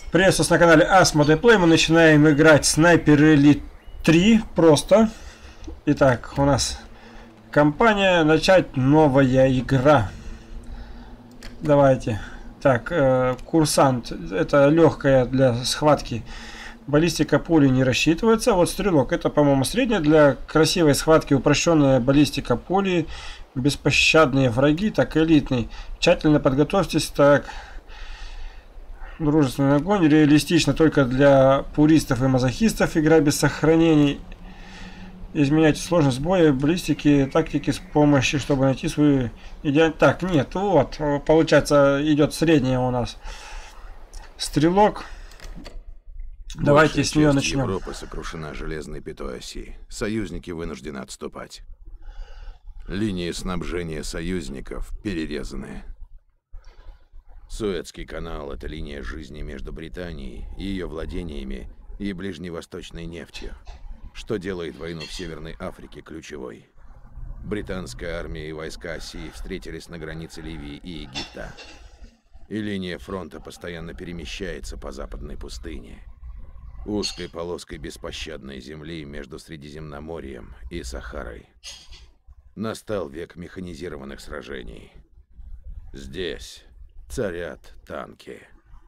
Приветствую вас на канале Asmodee Play. Мы начинаем играть Sniper Elite 3. Просто. Итак, у нас компания. Начать новая игра. Давайте. Так, курсант. Это легкая для схватки. Баллистика пули не рассчитывается. Вот стрелок. Это, по-моему, средняя для красивой схватки. Упрощенная баллистика пули. Беспощадные враги. Так, элитный. Тщательно подготовьтесь. Так. Дружественный огонь. Реалистично только для пуристов и мазохистов. Игра без сохранений. Изменяйте сложность боя, баллистики, тактики с помощью, чтобы найти свою идеальную... Так, нет, вот. Получается, идет средняя у нас. Стрелок. Давайте с нее начнем. Европа сокрушена железной пятой оси. Союзники вынуждены отступать. Линии снабжения союзников перерезаны. Суэцкий канал – это линия жизни между Британией и ее владениями и ближневосточной нефтью, что делает войну в Северной Африке ключевой. Британская армия и войска Оси встретились на границе Ливии и Египта. И линия фронта постоянно перемещается по западной пустыне, узкой полоской беспощадной земли между Средиземноморьем и Сахарой. Настал век механизированных сражений. Здесь царят танки.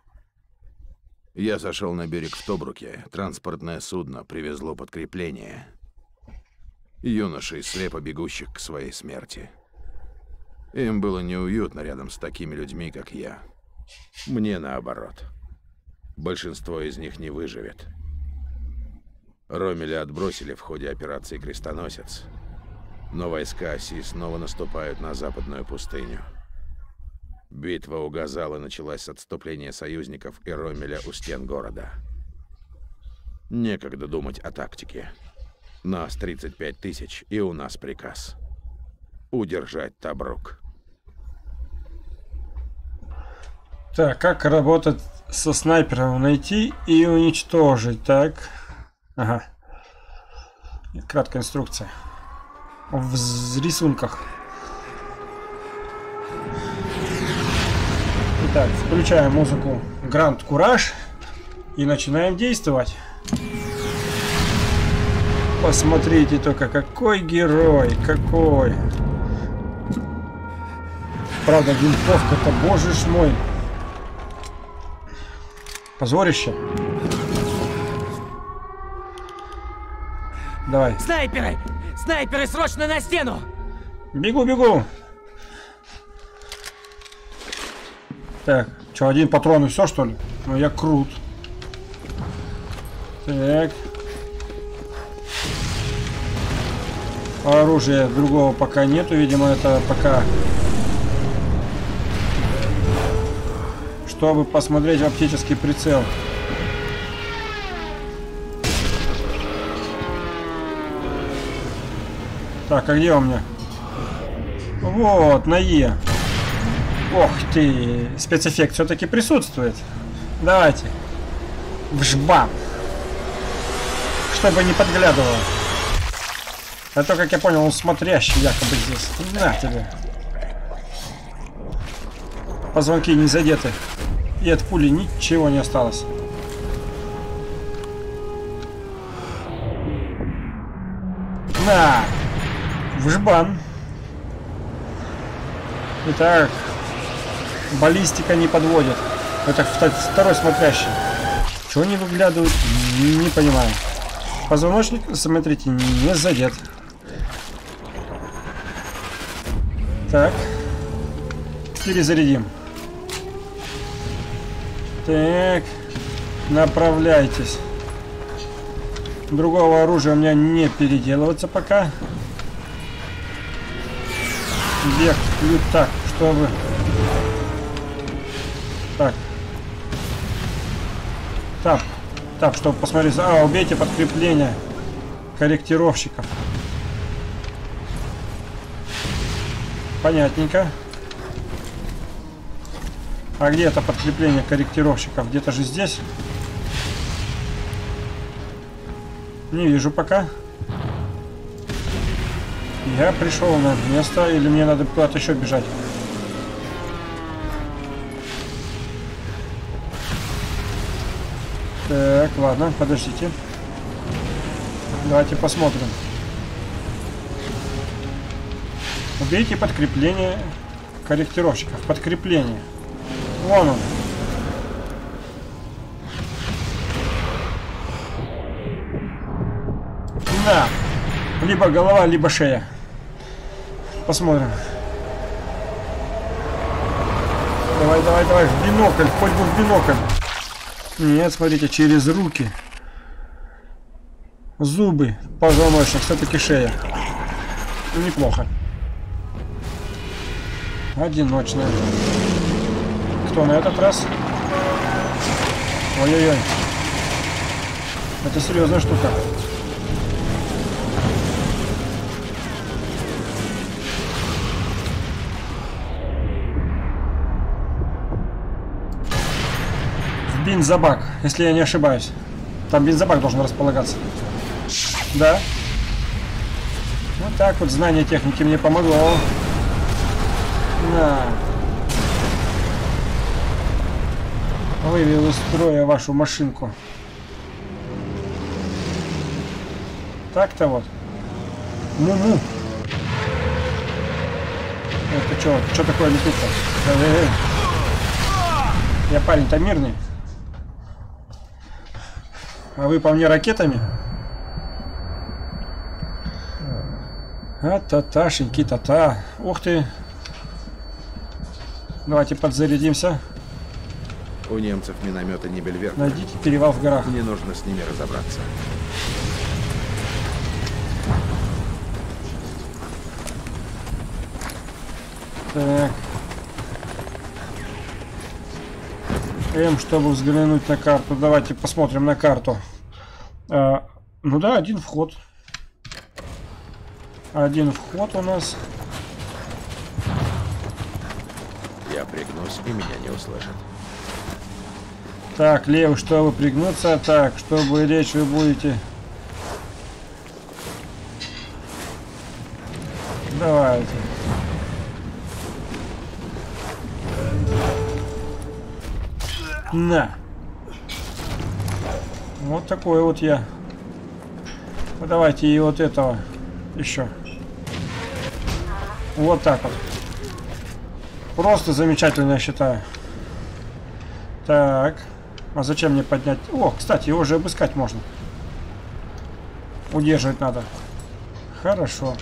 Я зашел на берег в Тобруке. Транспортное судно привезло подкрепление. Юношей, слепо бегущих к своей смерти. Им было неуютно рядом с такими людьми, как я. Мне наоборот. Большинство из них не выживет. Ромеля отбросили в ходе операции «Крестоносец». Но войска Оси снова наступают на западную пустыню. Битва у Газала началась с отступления союзников и Ромеля у стен города. Некогда думать о тактике. Нас 35 тысяч, и у нас приказ удержать Тобрук. Так, как работать со снайпером? Найти и уничтожить. Так. Ага. Краткая инструкция. В рисунках. Итак, включаем музыку Grand Courage и начинаем действовать. Посмотрите только, какой герой, какой. Правда, винтовка-то, боже ж мой. Позорище. Давай. Снайперы! Снайперы, срочно на стену! Бегу, бегу. Так, что, один патрон и все, что ли? Ну, я крут. Так. Оружия другого пока нету, видимо, это пока... Чтобы посмотреть в оптический прицел. Так, а где у меня? Вот, на Е. Ох ты, спецэффект все-таки присутствует. Давайте. Вжбам. Чтобы не подглядывал. А то, как я понял, он смотрящий якобы здесь. На тебе. Позвонки не задеты. И от пули ничего не осталось. На. Вжбан. Итак. Баллистика не подводит. Это второй смотрящий. Чего не выглядывают? Не понимаю. Позвоночник, смотрите, не задет. Так. Перезарядим. Так. Направляйтесь. Другого оружия у меня не переделываться пока. Бег. Так, чтобы... Так. Так, чтобы посмотреть. А, убейте подкрепление корректировщиков. Понятненько. А где это подкрепление корректировщиков? Где-то же здесь. Не вижу пока. Я пришел на место, или мне надо куда-то еще бежать? Так, ладно, подождите. Давайте посмотрим. Убейте подкрепление корректировщиков. Подкрепление. Вон он. На. Либо голова, либо шея. Посмотрим. Давай, давай, давай. В бинокль. Хоть бы в бинокль. Нет, смотрите, через руки. Зубы. Позвоночник. Все-таки шея. Неплохо. Одиночная. Кто на этот раз? Ой-ой-ой. Это серьезная штука. Бензобак, если я не ошибаюсь. Там бензобак должен располагаться. Да. Вот так вот знание техники мне помогло. На. Вывел из строя вашу машинку. Так-то вот. Му-му. Это что такое летит-то? Я парень-то мирный. А вы по мне ракетами? А-та-ташеньки, та-та. Ух ты. Давайте подзарядимся. У немцев минометы не Бельверд. Найдите перевал в горах. Мне нужно с ними разобраться. Так. М, чтобы взглянуть на карту. Давайте посмотрим на карту. Ну да, один вход. Один вход у нас. Я пригнусь, и меня не услышат. Так, левый, чтобы пригнуться. Так, чтобы лечь, вы будете. Давайте. На. Вот такой вот я. Ну, давайте и вот этого еще. Вот так вот. Просто замечательно, я считаю. Так. А зачем мне поднять? О, кстати, его же обыскать можно. Удерживать надо. Хорошо.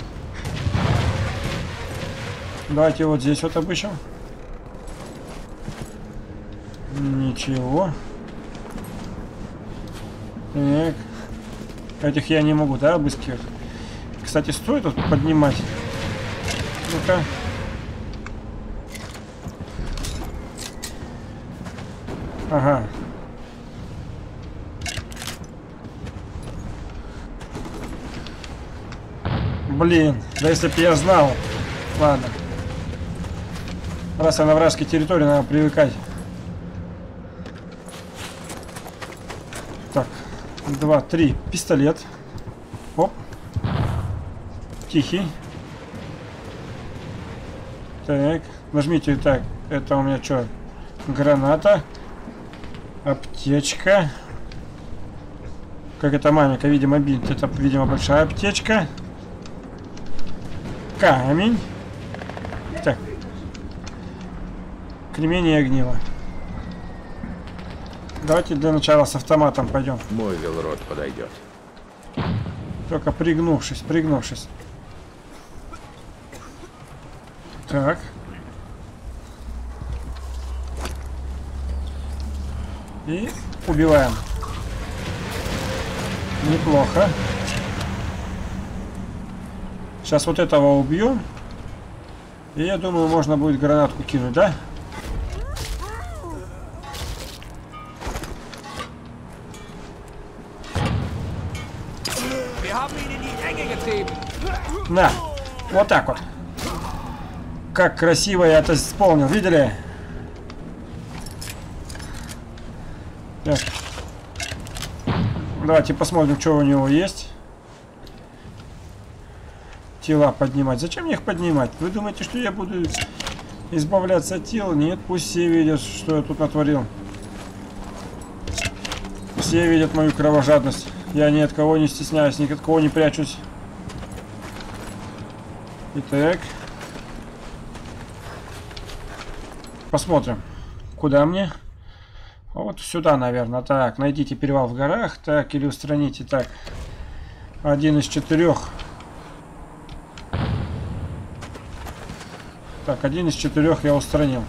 Давайте вот здесь вот обыщем. Ничего. Так. Этих я не могу, да, обыскивать? Кстати, стоит тут поднимать. Ну-ка. Ага. Блин, да если бы я знал. Ладно. Раз я на вражеской территории, надо привыкать. Так, 2, 3. Пистолет. Оп. Тихий. Так, нажмите так. Это у меня что? Граната. Аптечка. Как это маленькая, видимо, бинт. Это, видимо, большая аптечка. Камень. Так. Кремень и огниво. Давайте для начала с автоматом пойдем. Мой велрод подойдет. Только пригнувшись, пригнувшись. Так. И убиваем. Неплохо. Сейчас вот этого убьем. И я думаю, можно будет гранатку кинуть, да? На, вот так вот. Как красиво я это исполнил, видели? Так. Давайте посмотрим, что у него есть. Тела поднимать. Зачем мне их поднимать? Вы думаете, что я буду избавляться от тел? Нет, пусть все видят, что я тут натворил. Все видят мою кровожадность. Я ни от кого не стесняюсь, ни от кого не прячусь. Итак. Посмотрим. Куда мне? Вот сюда, наверное. Так, найдите перевал в горах. Так, или устраните. Так. 1 из 4. Так, 1 из 4 я устранил.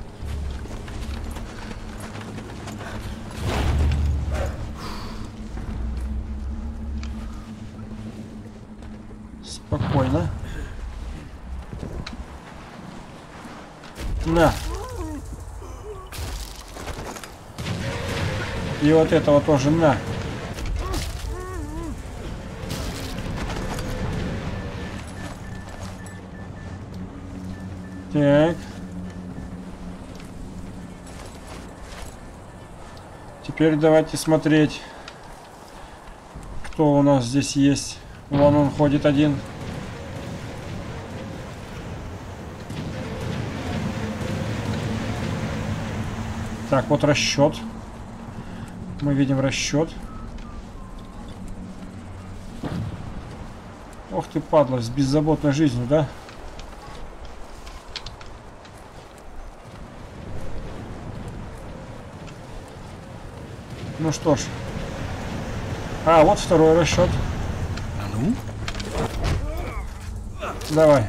Спокойно. На. И вот этого тоже на. Так. Теперь давайте смотреть, кто у нас здесь есть. Вон он ходит один. Так, вот расчет. Мы видим расчет. Ох ты, падла, с беззаботной жизнью, да? Ну что ж. А, вот второй расчет. А ну? Давай.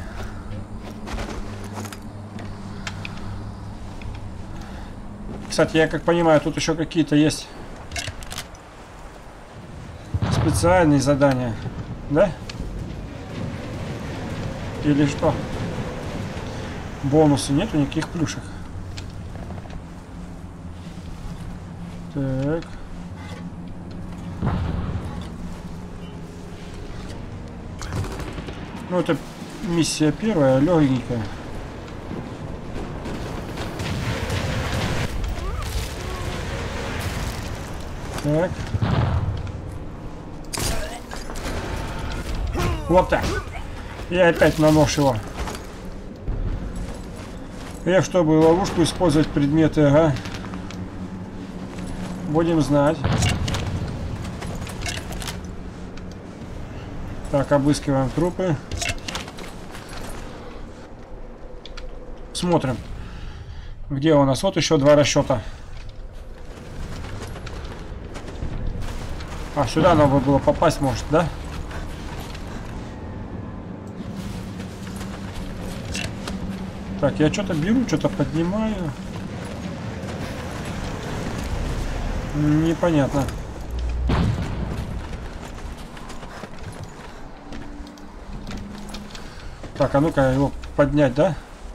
Кстати, я как понимаю, тут еще какие-то есть специальные задания, да? Или что? Бонусы нету, никаких плюшек. Так. Ну, это миссия первая, легенькая. Так. Вот так. И опять на нож его. F, чтобы ловушку использовать предметы, ага. Будем знать. Так, обыскиваем трупы. Смотрим. Где у нас? Вот еще 2 расчета. А, сюда надо было попасть, может, да? Так, я что-то беру, что-то поднимаю. Непонятно. Так, а ну-ка его поднять, да?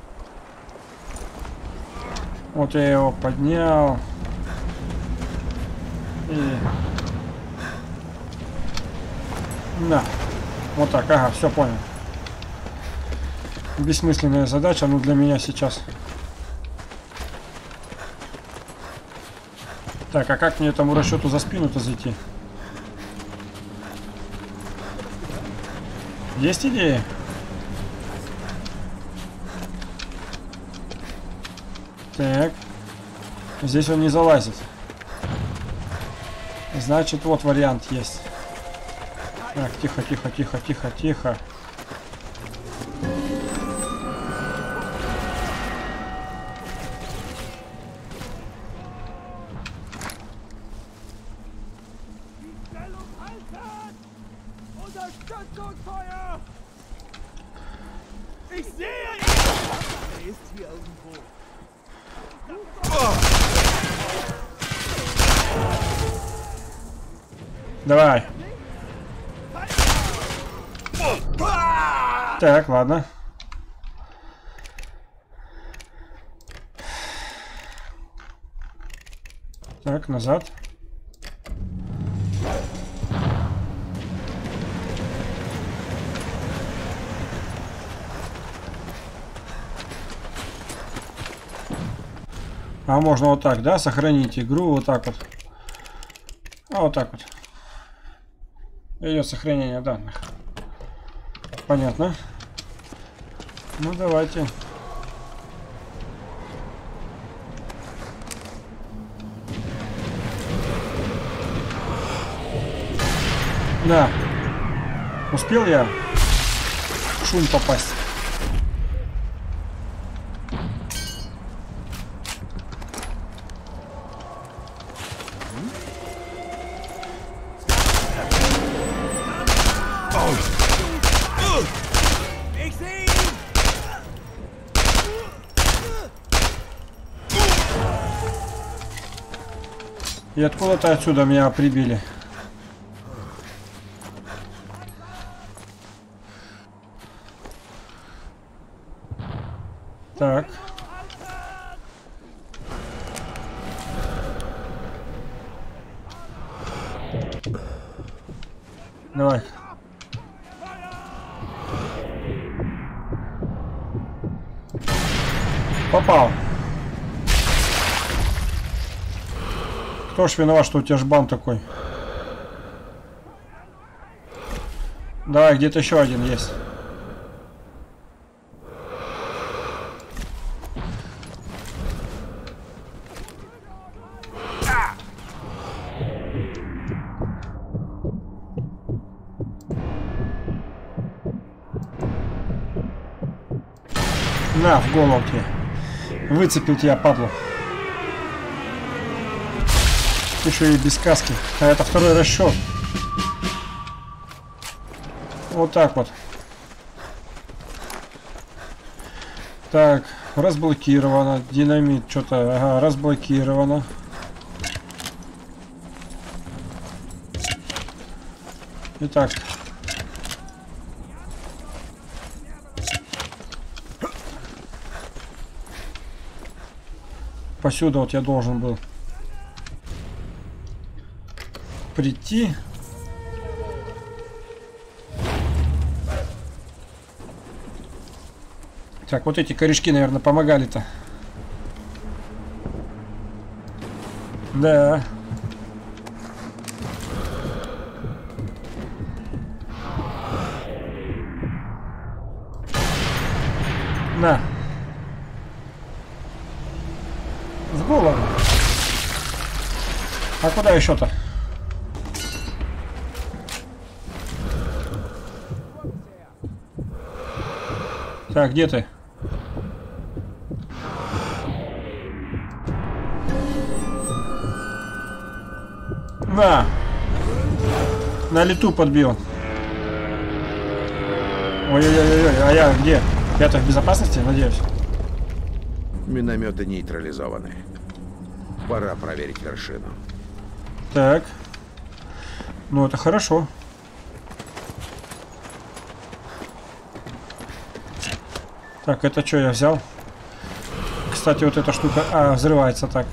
Вот я его поднял. И... На. Вот так, ага, все понял. Бессмысленная задача, но для меня сейчас. Так, а как мне этому расчету за спину-то зайти? Есть идеи? Так. Здесь он не залазит. Значит, вот вариант есть. Так, тихо, тихо, тихо, тихо, тихо. Давай. Так, ладно. Так, назад. А можно вот так, да? Сохранить игру вот так вот. А вот так вот. Идет сохранение данных. Понятно. Ну давайте. Да. Успел я в шум попасть? И откуда-то отсюда меня прибили. Так. Давай. Попал. Кто ж виноват, что у тебя жбан такой? Давай, где-то еще один есть. На, в голову тебе. Выцепил тебя, падлу. Еще и без каски. А это второй расчет. Вот так вот. Так, разблокировано. Динамит что-то. Ага, разблокировано. Итак. Посюда вот я должен был прийти. Так, вот эти корешки, наверное, помогали-то. Да. На. В голову. А куда еще-то? Так, где ты? На лету подбил. Ой-ой-ой, а я где? Я-то в безопасности, надеюсь. Минометы нейтрализованы. Пора проверить вершину. Так. Ну, это хорошо. Так, это что я взял? Кстати, вот эта штука... А, взрывается так.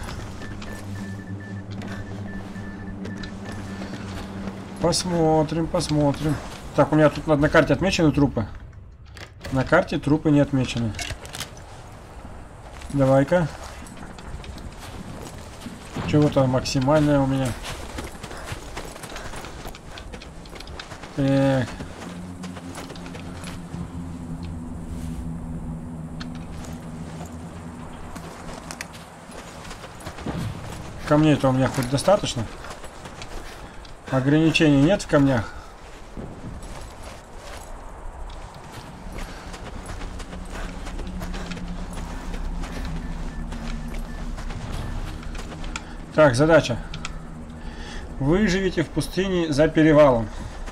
Посмотрим, посмотрим. Так, у меня тут на карте отмечены трупы. На карте трупы не отмечены. Давай-ка. Чего-то максимальное у меня. Так. Камней-то у меня хоть достаточно. Ограничений нет в камнях. Так, задача. Выживите в пустыне за перевалом.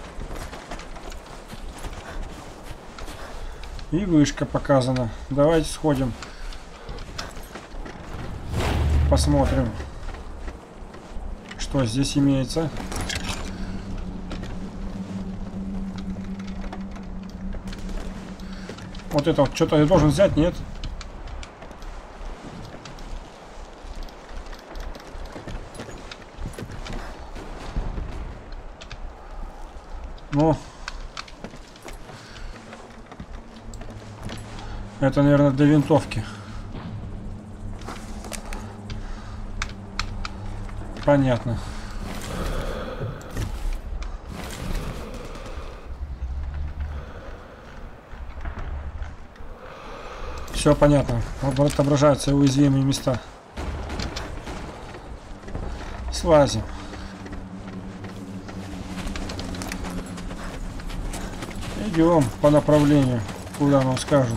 И вышка показана. Давайте сходим. Посмотрим, что здесь имеется. Вот это вот что-то я должен взять, нет? Ну, это, наверное, для винтовки. Понятно. Все понятно. Отображаются уязвимые места. Слазим. Идем по направлению, куда нам скажут.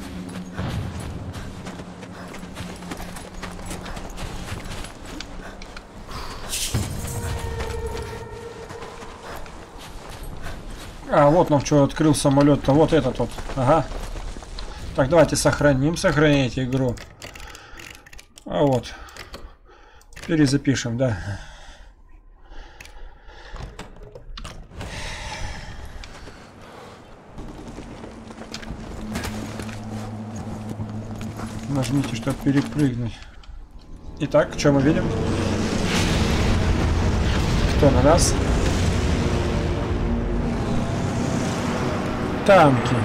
А, вот нам что открыл самолет-то. Вот этот вот. Ага. Так, давайте сохраним. Сохранить игру. А вот. Перезапишем, да. Нажмите, чтобы перепрыгнуть. Итак, что мы видим? Кто на нас? Танки.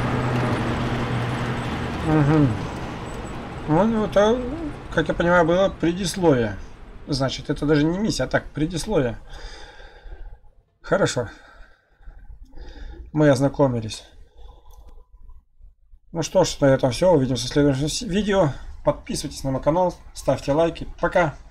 Угу. Ну, это, как я понимаю, было предисловие. Значит, это даже не миссия, а так, предисловие. Хорошо. Мы ознакомились. Ну что ж, на этом все. Увидимся в следующем видео. Подписывайтесь на мой канал, ставьте лайки. Пока!